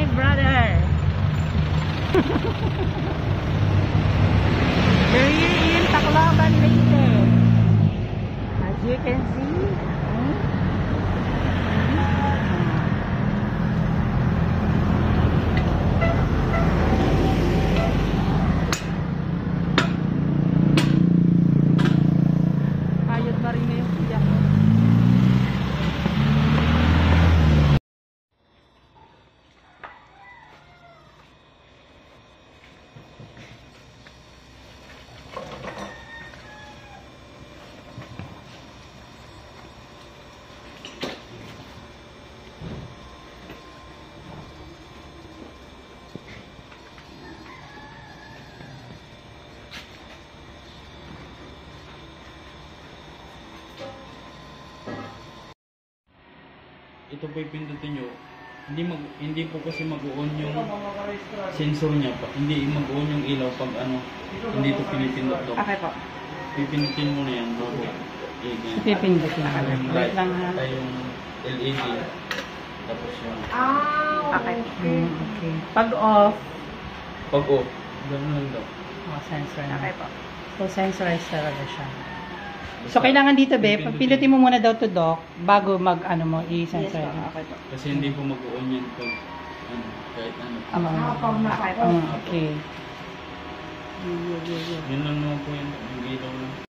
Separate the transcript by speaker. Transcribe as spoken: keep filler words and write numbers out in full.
Speaker 1: brother. We're here in Tacloban Leyte. As you can see. Ayot na rin na yung siya ko.
Speaker 2: Ito po ipindutin nyo, hindi mag hindi po kasi mag-on yung sensor niya pa. Hindi mag-on yung ilaw pag ano, hindi ito pinipindot daw.
Speaker 1: Okay po.
Speaker 2: Pipindutin mo na yan, bro.
Speaker 1: Pipindutin na.
Speaker 2: Yung
Speaker 1: Wait
Speaker 2: light,
Speaker 1: lang ha.
Speaker 2: ay yung L E D. Tapos yung
Speaker 1: Ah, okay. Mm, okay. Pag off.
Speaker 2: pag off, gano'n lang daw.
Speaker 1: Oh, sensor na. Okay po. So, sensorized talaga siya. So, kailangan dito, be, pindutin mo muna daw to dock bago mag, ano mo, i-sensor. Yes, okay po.
Speaker 2: Kasi hindi po mag-on yan pag, ano, kahit ano.
Speaker 1: Ah, okay. Okay.
Speaker 2: Yun lang naman po yun, yung ilaw lang.